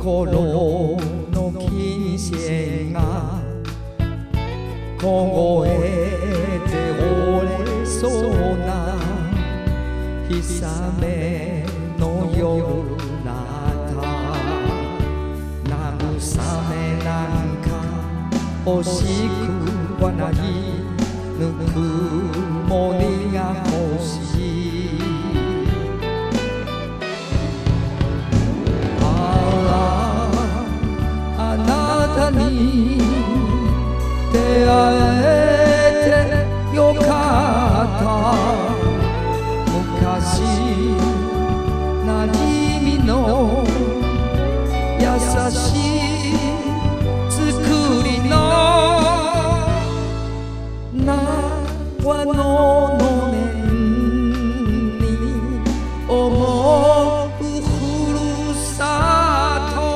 心の琴線が凍えて折れそうな氷雨の夜なった慰めなんか欲しくはないぬくもりが欲しいあなたに出会えてよかった昔なじみの優しい作りの縄の面に思うふるさと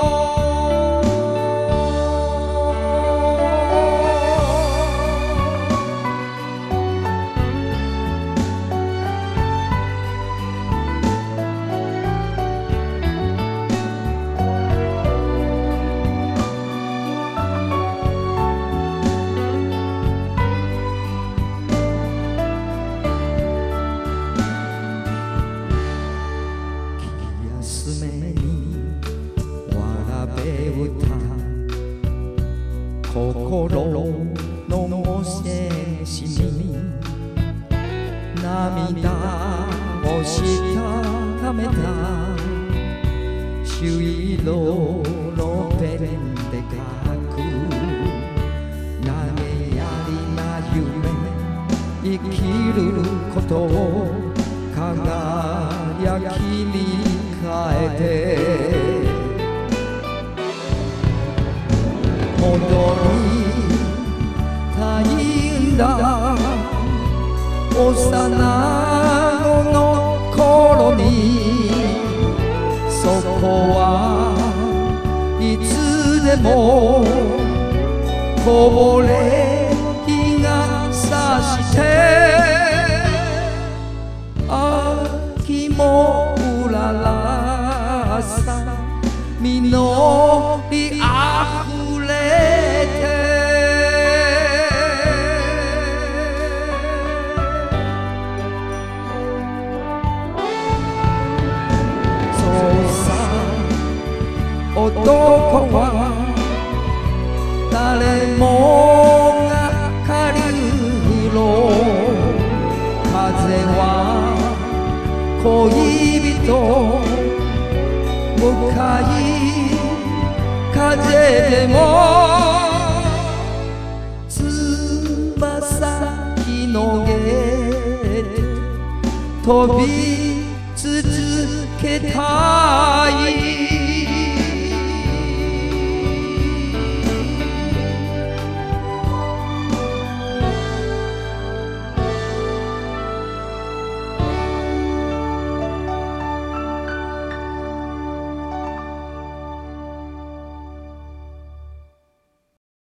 心のせしに涙をしたためた朱色のペンで書く投げやりな夢生きることを輝きに変えて戻りたいんだ幼子の頃にそこはいつでもこぼれ日がさして秋もうららさ実りあふれてそうさ男は誰もが借りろ風は恋人向かい風でも翼広げて飛び続けたい